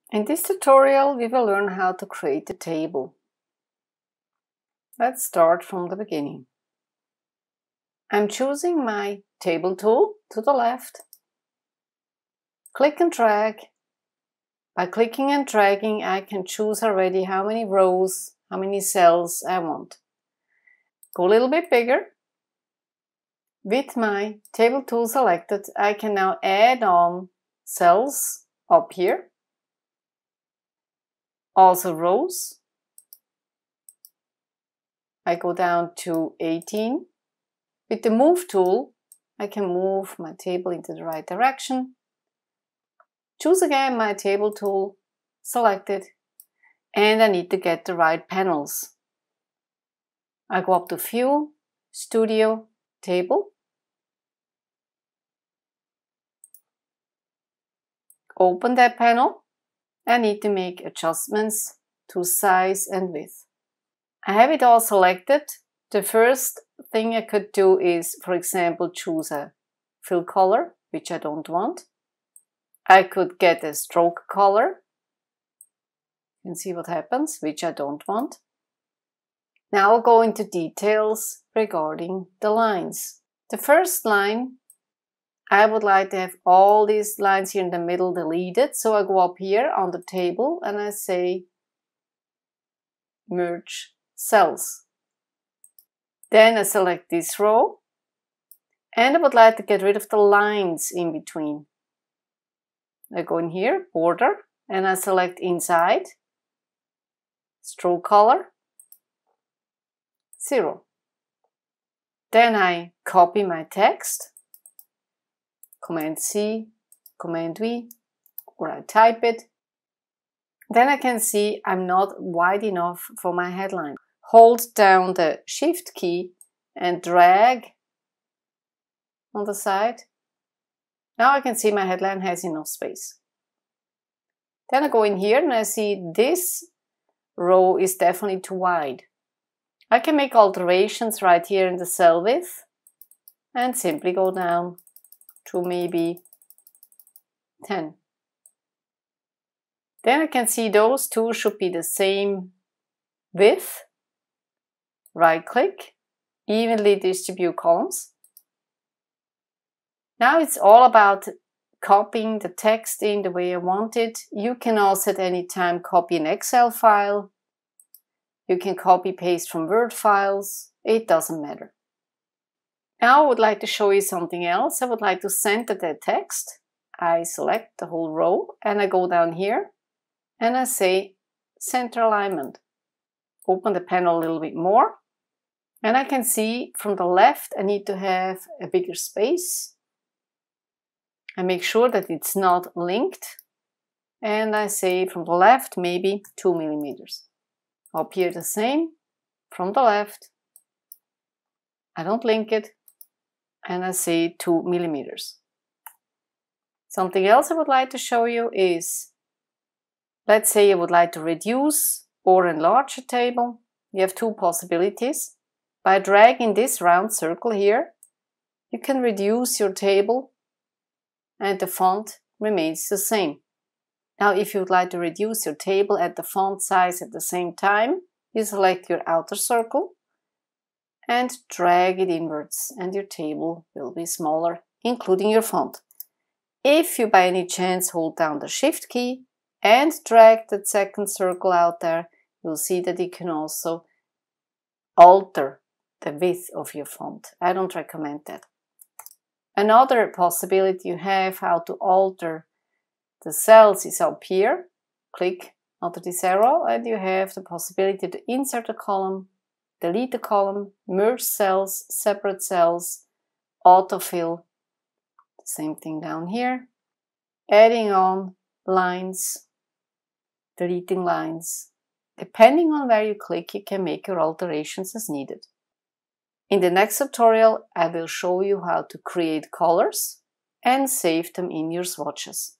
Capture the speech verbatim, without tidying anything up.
In this tutorial, we will learn how to create a table. Let's start from the beginning. I'm choosing my table tool to the left. Click and drag. By clicking and dragging, I can choose already how many rows, how many cells I want. Go a little bit bigger. With my table tool selected, I can now add on cells up here. Also rows. I go down to eighteen. With the move tool, I can move my table into the right direction. Choose again my table tool, select it, and I need to get the right panels. I go up to View, Studio, Table. Open that panel. I need to make adjustments to size and width. I have it all selected. The first thing I could do is, for example, choose a fill color, which I don't want. I could get a stroke color and see what happens, which I don't want. Now I'll go into details regarding the lines. The first line, I would like to have all these lines here in the middle deleted. So I go up here on the table and I say merge cells. Then I select this row and I would like to get rid of the lines in between. I go in here, border, and I select inside, stroke color, zero. Then I copy my text, Command C, Command V, or I type it. Then I can see I'm not wide enough for my headline. Hold down the Shift key and drag on the side. Now I can see my headline has enough space. Then I go in here and I see this row is definitely too wide. I can make alterations right here in the cell width and simply go down to maybe ten. Then I can see those two should be the same width. Right click, evenly distribute columns. Now it's all about copying the text in the way I want it. You can also at any time copy an Excel file. You can copy paste from Word files. It doesn't matter. Now I would like to show you something else. I would like to center the text. I select the whole row and I go down here and I say center alignment. Open the panel a little bit more. And I can see from the left I need to have a bigger space. I make sure that it's not linked. And I say from the left maybe two millimeters. Up here the same. From the left. I don't link it. And I say two millimeters. Something else I would like to show you is, let's say you would like to reduce or enlarge a table. You have two possibilities. By dragging this round circle here, you can reduce your table and the font remains the same. Now, if you would like to reduce your table and the font size at the same time, you select your outer circle and drag it inwards and your table will be smaller, including your font. If you by any chance hold down the Shift key and drag the second circle out there, you'll see that you can also alter the width of your font. I don't recommend that. Another possibility you have how to alter the cells is up here. Click under this arrow and you have the possibility to insert a column, delete a column, merge cells, separate cells, autofill. Same thing down here. Adding on lines, deleting lines. Depending on where you click, you can make your alterations as needed. In the next tutorial, I will show you how to create colors and save them in your swatches.